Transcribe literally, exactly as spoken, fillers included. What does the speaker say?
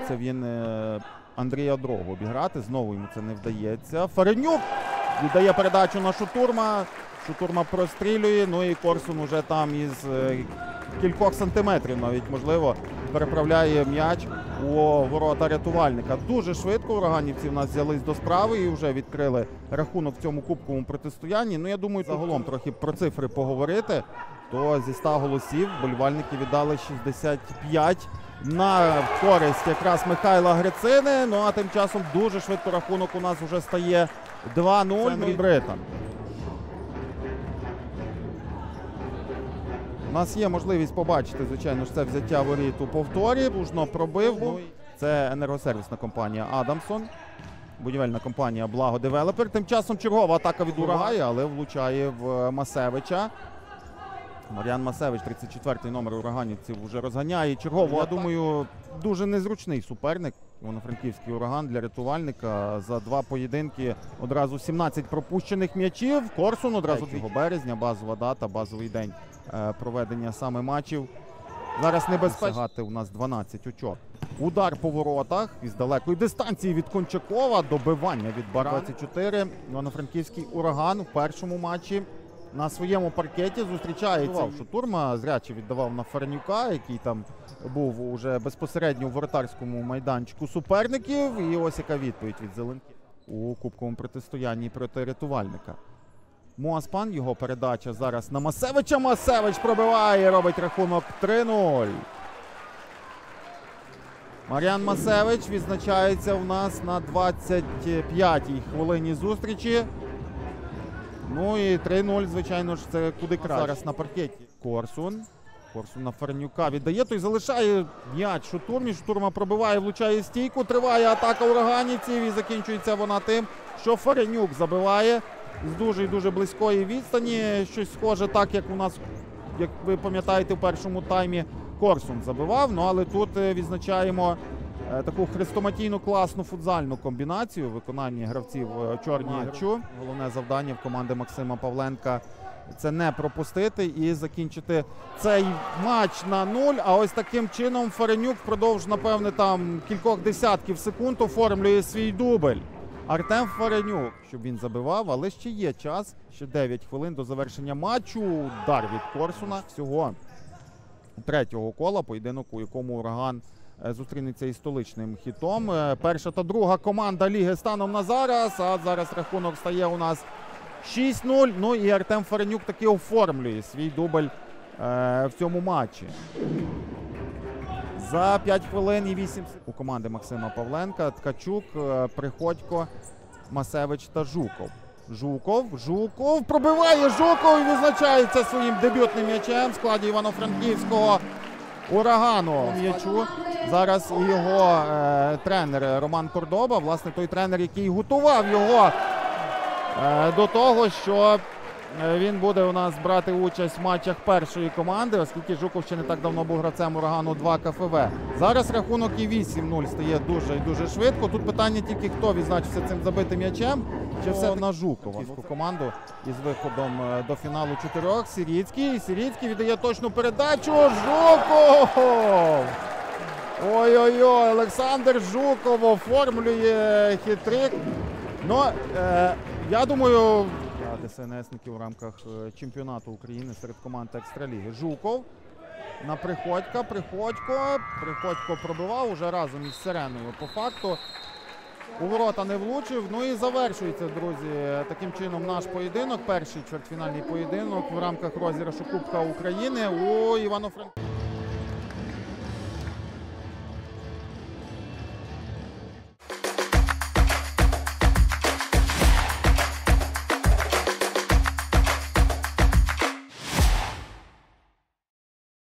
намагається він Андрія Дрогу обіграти. Знову йому це не вдається. Фаренюк віддає передачу на Шутурма. Шутурма прострілює, ну і Корсун уже там із кількох сантиметрів навіть, можливо, переправляє м'яч у ворота рятувальника. Дуже швидко ураганівці в нас взялись до справи і вже відкрили рахунок в цьому кубковому протистоянні. Ну, я думаю, загалом трохи про цифри поговорити. То зі ста голосів вболівальники віддали шістдесят п'ять на користь якраз Михайла Грицини. Ну, а тим часом дуже швидко рахунок у нас вже стає два нуль. Британ. У нас є можливість побачити, звичайно ж, це взяття воріт у повторі. Лужно пробив. Ну, це енергосервісна компанія «Адамсон». Будівельна компанія «Благо Девелопер». Тим часом чергова атака від Урагаю, але влучає в Масевича. Мар'ян Масевич, тридцять четвертий номер ураганівців, вже розганяє чергову. Я думаю, дуже незручний суперник. Івано-Франківський ураган для рятувальника. За два поєдинки одразу сімнадцять пропущених м'ячів. Корсун одразу третього березня, базова дата, базовий день проведення саме матчів. Зараз небезпечно. У нас дванадцять очок. Удар по воротах із далекої дистанції від Кончакова. Добивання від Барана. двадцять чотири. Івано-Франківський ураган в першому матчі на своєму паркеті зустрічається. Шутурма зряче віддавав на Фаренюка, який там був уже безпосередньо у воротарському майданчику суперників. І ось яка відповідь від Зеленки у кубковому протистоянні проти рятувальника. Моаспан, його передача зараз на Масевича. Масевич пробиває, робить рахунок три нуль. Мар'ян Масевич відзначається у нас на двадцять п'ятій хвилині зустрічі. Ну і три нуль, звичайно ж, це куди краще. Зараз на паркеті. Корсун. Корсун на Фаренюка віддає, той залишає м'яч Шутурмі. Шутурма пробиває, влучає стійку. Триває атака ураганівців і закінчується вона тим, що Фаренюк забиває з дуже і дуже близької відстані. Щось схоже так, як у нас, як ви пам'ятаєте, в першому таймі Корсун забивав. Ну, але тут відзначаємо е, таку хрестоматійну класну футзальну комбінацію в виконанні гравців чорні матчу. Головне завдання в команди Максима Павленка – це не пропустити і закінчити цей матч на нуль. А ось таким чином Фаренюк впродовж, напевне, там кількох десятків секунд оформлює свій дубль. Артем Фаренюк, щоб він забивав, але ще є час. Ще дев'ять хвилин до завершення матчу. Удар від Корсуна. Всього третього кола, поєдинок, у якому ураган зустрінеться із столичним хітом. Перша та друга команда ліги станом на зараз. А зараз рахунок стає у нас шість нуль. Ну і Артем Фаренюк таки оформлює свій дубль е, в цьому матчі. За п'ять хвилин і вісім секунд у команди Максима Павленка Ткачук, Приходько, Масевич та Жуков. Жуков, Жуков, пробиває Жуков і визначається своїм дебютним м'ячем в складі Івано-Франківського урагану. М'ячу зараз і його е, тренер Роман Кордоба, власне той тренер, який готував його е, до того, що він буде у нас брати участь в матчах першої команди, оскільки Жуков ще не так давно був гравцем урагану два Ка Фе Ве. Зараз рахунок і вісім нуль стає дуже і дуже швидко. Тут питання тільки, хто відзначився цим забитим м'ячем, чи все на Жукова. Команду із виходом до фіналу чотирьох. Сіріцький. Сіріцький віддає точну передачу. Жуков! Ой-ой-ой, Олександр Жуков оформлює хитрик. Ну, е, я думаю, ДСНСників у рамках чемпіонату України серед команд Екстраліги. Жуков на Приходька. Приходько. Приходько пробивав уже разом із Сиреною. По факту у ворота не влучив. Ну і завершується, друзі, таким чином наш поєдинок. Перший чвертьфінальний поєдинок в рамках розіграшу Кубка України у Івано-Франківську.